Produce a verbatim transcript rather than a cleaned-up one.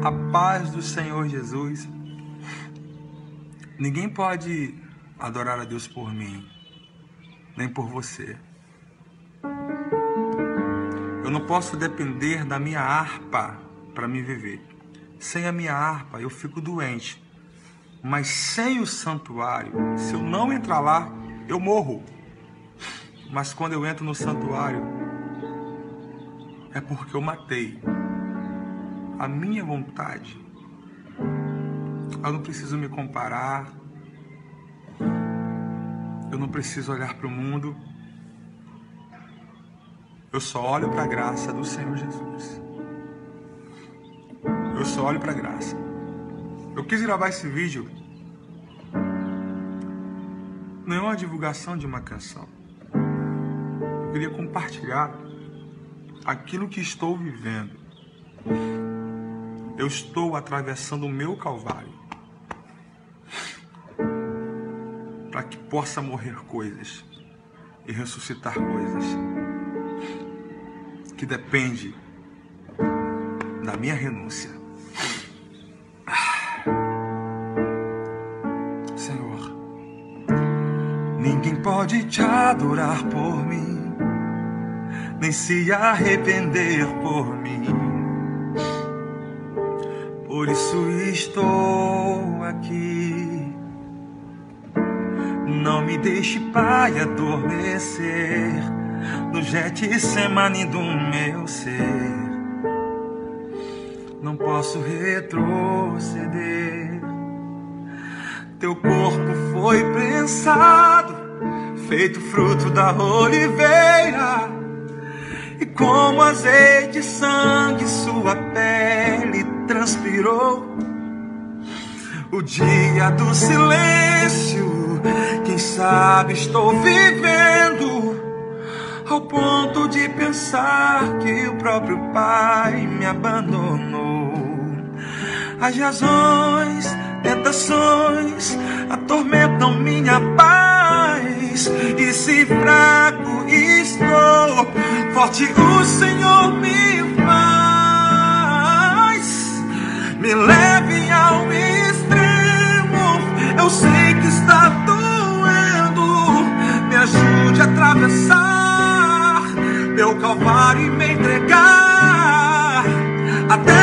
A paz do Senhor Jesus. Ninguém pode adorar a Deus por mim, nem por você. Eu não posso depender da minha harpa para me viver. Sem a minha harpa eu fico doente. Mas sem o santuário, se eu não entrar lá, eu morro. Mas quando eu entro no santuário, é porque eu matei a minha vontade. Eu não preciso me comparar. Eu não preciso olhar para o mundo. Eu só olho para a graça do Senhor Jesus. Eu só olho para a graça. Eu quis gravar esse vídeo. Não é uma divulgação de uma canção. Eu queria compartilhar aquilo que estou vivendo. Eu estou atravessando o meu Calvário para que possa morrer coisas e ressuscitar coisas que depende da minha renúncia. Senhor, ninguém pode te adorar por mim, nem se arrepender por mim. Por isso estou aqui. Não me deixe, Pai, adormecer no Getsemane do meu ser. Não posso retroceder. Teu corpo foi prensado, feito fruto da oliveira, e como azeite e sangue sua pele transpirou. O dia do silêncio, quem sabe estou vivendo, ao ponto de pensar que o próprio Pai me abandonou. As razões, tentações atormentam minha paz, e se fraco estou, forte o Senhor me faz. Me leve ao extremo, eu sei que está doendo. Me ajude a atravessar meu Calvário e me entregar até